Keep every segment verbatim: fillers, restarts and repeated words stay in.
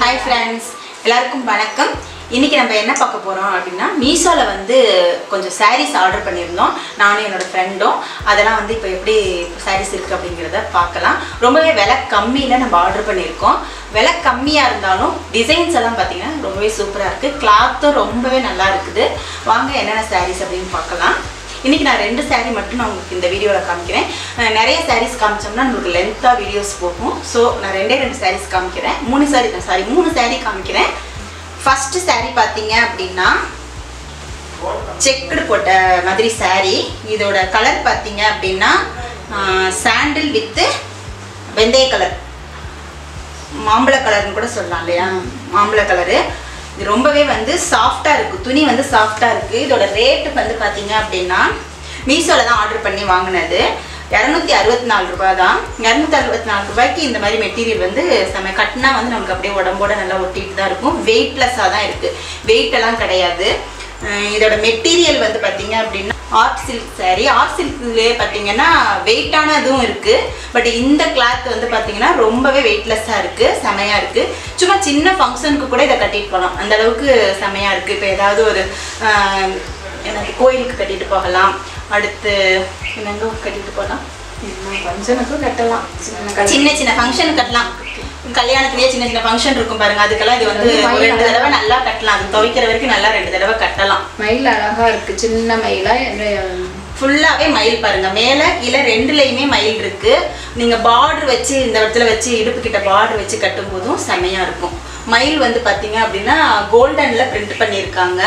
Hi friends, எல்லாருக்கும் வணக்கம். இன்னைக்கு நம்ம என்ன பார்க்க போறோம் அப்படினா மீஷோல வந்து கொஞ்சம் sarees ஆர்டர் பண்ணிருந்தோம். நானும் என்னோட ஃப்ரெண்டும் அதெல்லாம் வந்து இப்போ எப்படி sarees இருக்கு அப்படிங்கறத பார்க்கலாம். ரொம்பவே விலை கம்மியில நம்ம ஆர்டர் பண்ணிருக்கோம். விலை கம்மியா இருந்தாலும் டிசைன்ஸ் எல்லாம் பாத்தீங்கன்னா ரொம்பவே சூப்பரா இருக்கு. கிளாத்தும் ரொம்பவே நல்லா இருக்குது. வாங்க என்னென்ன sarees அப்படினு பார்க்கலாம். இன்னைக்கு நான் ரெண்டு saree மட்டும் நான் உங்களுக்கு இந்த வீடியோல காமிக்கிறேன். நிறைய sarees காமிச்சோம்னா நமக்கு லென்த்தா வீடியோஸ் போகும். சோ நான் ரெண்டே ரெண்டு sarees காமிக்கிறேன். மூணு saree சாரி மூணு saree காமிக்கிறேன். ஃபர்ஸ்ட் saree பாத்தீங்க அப்படினா செக்குடு போட்ட மாதிரி saree. இதோட கலர் பாத்தீங்க அப்படினா சாண்டில் வித் வெந்தய கலர். மாம்பழ கலர்னு கூட சொல்லலாம் இல்லையா? மாம்பழ கலர். இது ரொம்பவே வந்து சாஃப்ட்டா இருக்கு. துணி வந்து சாஃப்ட்டா இருக்கு. இதோட ரேட் வந்து பாத்தீங்க அப்படினா மீஷோல தான் ஆர்டர் பண்ணி வாங்குனது. இருநூத்தி அறுபத்தி நாலு ரூபாய் தான். இருநூத்தி அறுபத்தி நாலு ரூபாய்க்கு இந்த மாதிரி மெட்டீரியல் வந்து சம கட்டினா வந்து நமக்கு அப்படியே உடம்போட நல்லா ஒட்டிட்டு தான் இருக்கும். வெயிட்லெஸ்ஸா தான் இருக்கு. வெயிட் எல்லாம் கிடையாது. இதோட மெட்டீரியல் வந்து பாத்தீங்க அப்படினா ஆர்ட் சில்க் saree. ஆர்ட் சில்க்லயே பாத்தீங்கன்னா வெயிட்டானதும் இருக்கு. பட் இந்த கிளாத் வந்து பாத்தீங்கன்னா ரொம்பவே வெயிட்லெஸ்ஸா இருக்கு. செமையா இருக்கு. சும்மா சின்ன ஃபங்க்ஷனுக்கு கூட இதை கட்டிட்டு போகலாம். அந்த அளவுக்கு செமையா இருக்கு. இப்போ ஏதாவது ஒரு எனக்கு கோயிலுக்கு கட்டிட்டு போகலாம். அடுத்து என்னங்க கட்டிட்டு போகலாம். ஃபங்க்ஷனுக்கு கட்டலாம். சின்ன சின்ன ஃபங்க்ஷனுக்கு கட்டலாம். கல்யாணத்துலயே சின்ன சின்ன ஃபங்க்ஷன் இருக்கும் பாருங்க. அதுக்கெல்லாம் இது வந்து ரெண்டு தடவை நல்லா கட்டலாம். அது துவைக்கிற வரைக்கும் நல்லா ரெண்டு தடவை கட்டலாம். மயில் அழகா இருக்கு. சின்ன மயிலா ஃபுல்லாவே மயில் பாருங்க. மேல கீழே ரெண்டுலயுமே மயில் இருக்கு. நீங்க பார்டர் வச்சு இந்த இடத்துல வச்சு இடுப்பு கிட்ட பார்டர் வச்சு கட்டும் போதும் செமையா இருக்கும். மயில் வந்து பாத்தீங்க அப்படின்னா கோல்டன்ல பிரிண்ட் பண்ணிருக்காங்க.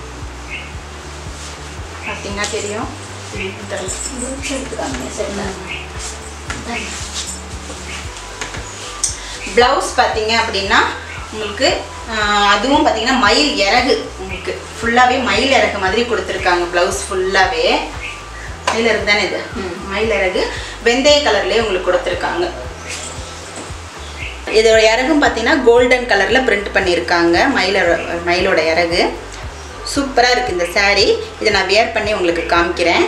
பாத்தீங்கன்னா தெரியும். பிளவுஸ் பாத்தீங்க அப்படின்னா உங்களுக்கு அதுவும் பாத்தீங்கன்னா மயில் இறகு. உங்களுக்கு ஃபுல்லாவே மயில் இறகு மாதிரி கொடுத்துருக்காங்க. பிளவுஸ் ஃபுல்லாவே மயில் இறகு தானே இது. மயில் இறகு வெந்தய கலர்லயே உங்களுக்கு கொடுத்துருக்காங்க. இதோட இறகும் பாத்தீங்கன்னா கோல்டன் கலர்ல பிரிண்ட் பண்ணியிருக்காங்க. மயில மயிலோட இறகு சூப்பரா இருக்கு இந்த saree. இதை நான் வியர் பண்ணி உங்களுக்கு காமிக்கிறேன்.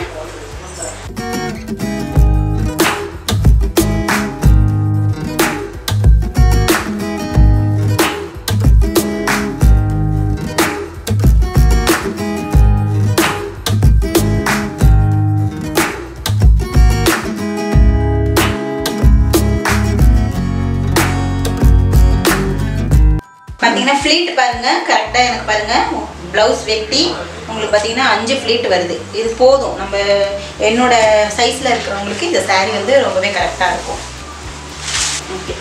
பாத்தீங்கன்னா ஃப்ளீட் பாருங்க. கரெக்டா எனக்கு பாருங்க பிளவுஸ் வெட்டி உங்களுக்கு பாத்தீங்கன்னா அஞ்சு ஃப்ளீட் வருது. இது போதும். நம்ம என்னோட சைஸ்ல இருக்கிறவங்களுக்கு இந்த saree வந்து ரொம்பவே கரெக்டா இருக்கும். ஓகே,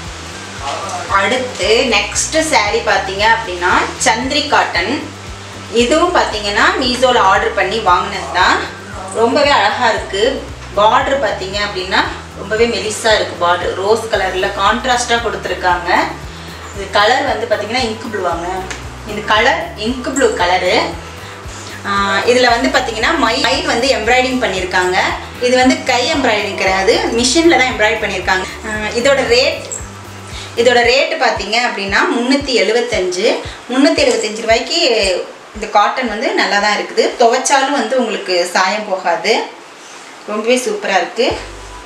அடுத்து நெக்ஸ்ட் saree பாத்தீங்க அப்படின்னா சந்திரி காட்டன். இதுவும் பாத்தீங்கன்னா மீஷோல ஆர்டர் பண்ணி வாங்கினது தான். ரொம்பவே அழகா இருக்கு. பார்டர் பாத்தீங்க அப்படின்னா ரொம்பவே மெலிசா இருக்கு. பார்டர் ரோஸ் கலர்ல கான்ட்ராஸ்டா கொடுத்துருக்காங்க. இது கலர் வந்து பாத்தீங்கன்னா இங்க் ப்ளூவாங்க. இந்த கலர் இங்க் ப்ளூ கலரு. இதுல வந்து பாத்தீங்கன்னா மயில் வந்து எம்ப்ராய்டிங் பண்ணியிருக்காங்க. இது வந்து கை எம்ப்ராய்டிங் கிடையாது, மிஷின்ல தான் எம்ப்ராய்டரி பண்ணியிருக்காங்க. இதோட ரேட் இதோட ரேட்டு பார்த்தீங்க அப்படின்னா முந்நூற்றி எழுபத்தஞ்சு முந்நூற்றி எழுபத்தஞ்சு ரூபாய்க்கு இந்த காட்டன் வந்து நல்லா தான் இருக்குது. துவைச்சாலும் வந்து உங்களுக்கு சாயம் போகாது. ரொம்பவே சூப்பராக இருக்குது.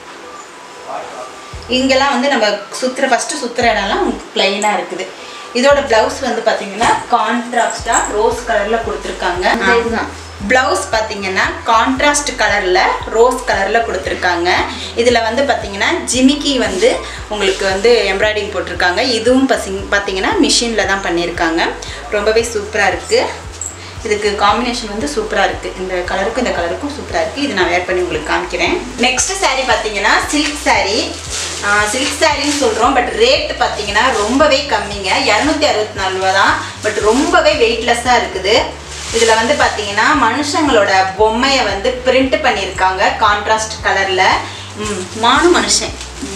இங்கெல்லாம் வந்து நம்ம சுற்றுற ஃபஸ்ட்டு சுற்றுற இடம்லாம் உங்களுக்கு பிளைனாக இருக்குது. இதோட பிளவுஸ் வந்து பார்த்தீங்கன்னா கான்ட்ராஸ்டாக ரோஸ் கலரில் கொடுத்துருக்காங்க. பிளவுஸ் பார்த்தீங்கன்னா கான்ட்ராஸ்ட் கலரில் ரோஸ் கலரில் கொடுத்துருக்காங்க. இதில் வந்து பார்த்தீங்கன்னா ஜிமிக்கி வந்து உங்களுக்கு வந்து எம்ப்ராய்டிங் போட்டிருக்காங்க. இதுவும் பசிங் பார்த்தீங்கன்னா மிஷினில் தான் பண்ணியிருக்காங்க. ரொம்பவே சூப்பராக இருக்குது. இதுக்கு காம்பினேஷன் வந்து சூப்பராக இருக்குது. இந்த கலருக்கும் இந்த கலருக்கும் சூப்பராக இருக்குது. இது நான் வேர் பண்ணி உங்களுக்கு காமிக்கிறேன். நெக்ஸ்ட் saree பார்த்தீங்கன்னா சில்க் saree. சில்க் சாரின்னு சொல்கிறோம். பட் ரேட் பார்த்தீங்கன்னா ரொம்பவே கம்மிங்க. இரநூத்தி அறுபத்தி நாலு ரூபா தான். பட் ரொம்பவே வெயிட்லெஸ்ஸாக இருக்குது. இதில் வந்து பார்த்தீங்கன்னா மனுஷங்களோட பொம்மையை வந்து பிரிண்ட் பண்ணியிருக்காங்க கான்ட்ராஸ்ட் கலரில். மானு மனுஷன்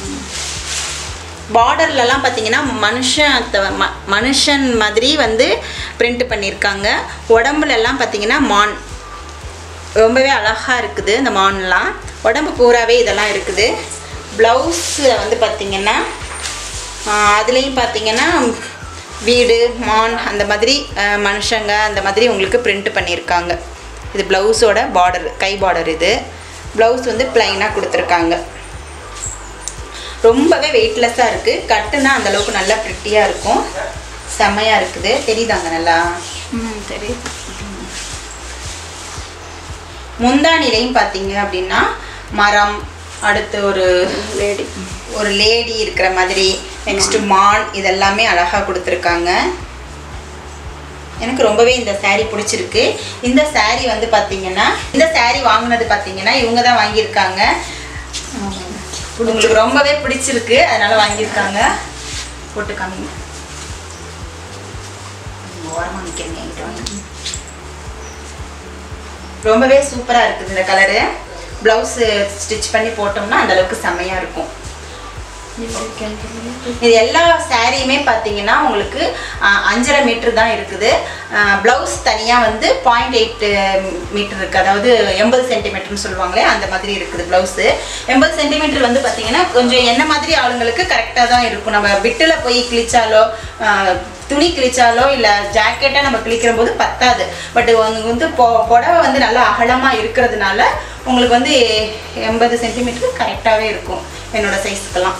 பார்டர்லலாம் பார்த்தீங்கன்னா மனுஷன் மனுஷன் மாதிரி வந்து பிரிண்ட் பண்ணியிருக்காங்க. உடம்புலலாம் பார்த்தீங்கன்னா மான் ரொம்பவே அழகாக இருக்குது. இந்த மான்லாம் உடம்பு பூராவே இதெல்லாம் இருக்குது. ப்ளவுஸில் வந்து பார்த்திங்கன்னா அதுலேயும் பார்த்திங்கன்னா வீடு மான் அந்த மாதிரி மனுஷங்க அந்த மாதிரி உங்களுக்கு பிரிண்ட் பண்ணியிருக்காங்க. இது ப்ளவுஸோட பார்டர், கை பார்டர். இது ப்ளவுஸ் வந்து ப்ளைனாக கொடுத்துருக்காங்க. ரொம்பவே வெயிட்லெஸ்ஸாக இருக்குது. கட்டுனா அந்தளவுக்கு நல்லா ப்ரிட்டியாக இருக்கும். செம்மையாக இருக்குது. தெரியுதாங்க நல்லா? ம் தெரியுது. முந்தானிலையும் பார்த்தீங்க அப்படின்னா மரம், அடுத்து ஒரு லேடி ஒரு லேடி இருக்கிற மாதிரி, நெக்ஸ்ட் மான், இதெல்லாமே அழகாக கொடுத்துருக்காங்க. எனக்கு ரொம்பவே இந்த saree பிடிச்சிருக்கு. இந்த saree வந்து பார்த்தீங்கன்னா இந்த saree வாங்கினது பார்த்தீங்கன்னா இவங்க தான் வாங்கியிருக்காங்க. உங்களுக்கு ரொம்பவே பிடிச்சிருக்கு, அதனால வாங்கியிருக்காங்க. போட்டு காமிங்க. ஓரமாக நிற்கிறீங்க என்கிட்ட வந்து. ரொம்பவே சூப்பராக இருக்குது இந்த கலரு. ப்ளவுஸு ஸ்டிச் பண்ணி போட்டோம்னா அந்த அளவுக்கு செம்மையாக இருக்கும். இது எல்லா சாரியுமே பார்த்தீங்கன்னா உங்களுக்கு அஞ்சரை மீட்டர் தான் இருக்குது. ப்ளவுஸ் தனியாக வந்து பாயிண்ட் எயிட் மீட்டர் இருக்குது, அதாவது எண்பது சென்டிமீட்டர்னு சொல்லுவாங்களே அந்த மாதிரி இருக்குது ப்ளவுஸு. எண்பது சென்டிமீட்டர் வந்து பார்த்தீங்கன்னா கொஞ்சம் என்ன மாதிரி ஆளுங்களுக்கு கரெக்டாக தான் இருக்கும். நம்ம பிட்டில் போய் கிழிச்சாலோ துணி கிழிச்சாலோ இல்லை ஜாக்கெட்டாக நம்ம கிழிக்கிற போது பத்தாது. பட் உங்களுக்கு வந்து பொ புடவை வந்து நல்லா அகலமாக இருக்கிறதுனால உங்களுக்கு வந்து எண்பது சென்டிமீட்டர் கரெக்டாகவே இருக்கும் என்னோட சைஸ்க்கெல்லாம்.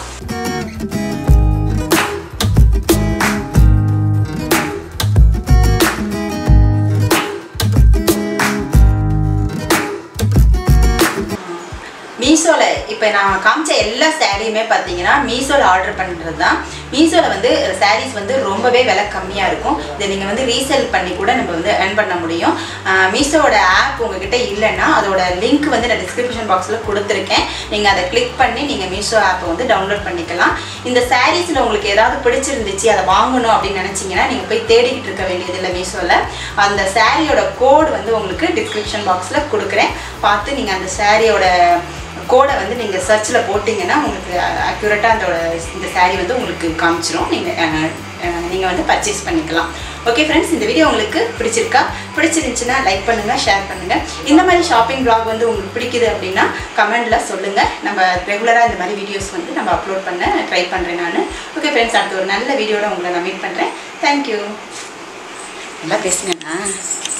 மீஷோவில் இப்போ நான் காமிச்ச எல்லா சாரியுமே பார்த்தீங்கன்னா மீஷோவில் ஆர்டர் பண்ணுறது தான். மீஷோவில் வந்து சாரீஸ் வந்து ரொம்பவே விலை கம்மியாக இருக்கும். இதை நீங்கள் வந்து ரீசேல் பண்ணி கூட நம்ம வந்து ஏர்ன் பண்ண முடியும். மீஷோவோட ஆப் உங்ககிட்ட இல்லைன்னா அதோட லிங்க் வந்து நான் டிஸ்கிரிப்ஷன் பாக்ஸில் கொடுத்துருக்கேன். நீங்கள் அதை கிளிக் பண்ணி நீங்கள் மீஷோ ஆப்பை வந்து டவுன்லோட் பண்ணிக்கலாம். இந்த சாரீஸில் உங்களுக்கு ஏதாவது பிடிச்சிருந்துச்சு அதை வாங்கணும் அப்படின்னு நினச்சிங்கன்னா நீங்கள் போய் தேடிக்கிட்டு இருக்க வேண்டியதில்லை மீஷோவில். அந்த சாரியோட கோடு வந்து உங்களுக்கு டிஸ்கிரிப்ஷன் பாக்ஸில் கொடுக்குறேன். பார்த்து நீங்கள் அந்த சாரியோட கோடை வந்து நீங்கள் சர்ச்சில் போட்டிங்கன்னா உங்களுக்கு அக்யூரேட்டாக அந்த இந்த சாரீ வந்து உங்களுக்கு காமிச்சிரும். நீங்கள் நீங்கள் வந்து பர்ச்சேஸ் பண்ணிக்கலாம். ஓகே ஃப்ரெண்ட்ஸ், இந்த வீடியோ உங்களுக்கு பிடிச்சிருக்கா? பிடிச்சிருந்துச்சுன்னா லைக் பண்ணுங்கள், ஷேர் பண்ணுங்கள். இந்த மாதிரி ஷாப்பிங் ப்ளாக் வந்து உங்களுக்கு பிடிக்குது அப்படின்னா கமெண்டில் சொல்லுங்கள். நம்ம ரெகுலராக இந்த மாதிரி வீடியோஸ் வந்து நம்ம அப்லோட் பண்ண ட்ரை பண்ணுறேன் நான். ஓகே ஃப்ரெண்ட்ஸ், அடுத்த ஒரு நல்ல வீடியோட உங்களை நான் மீட் பண்ணுறேன். தேங்க்யூ. நல்லா பேசுங்கண்ணா.